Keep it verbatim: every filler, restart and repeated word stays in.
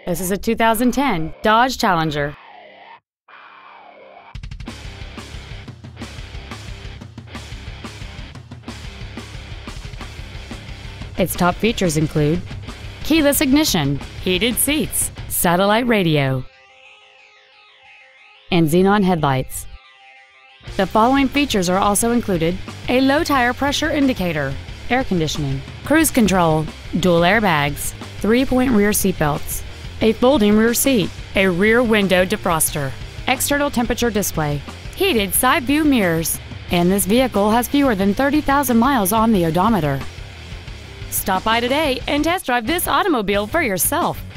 This is a two thousand ten Dodge Challenger. Its top features include keyless ignition, heated seats, satellite radio, and xenon headlights. The following features are also included: a low tire pressure indicator, air conditioning, cruise control, dual airbags, three-point rear seat belts, a folding rear seat, a rear window defroster, external temperature display, heated side view mirrors, and this vehicle has fewer than thirty thousand miles on the odometer. Stop by today and test drive this automobile for yourself.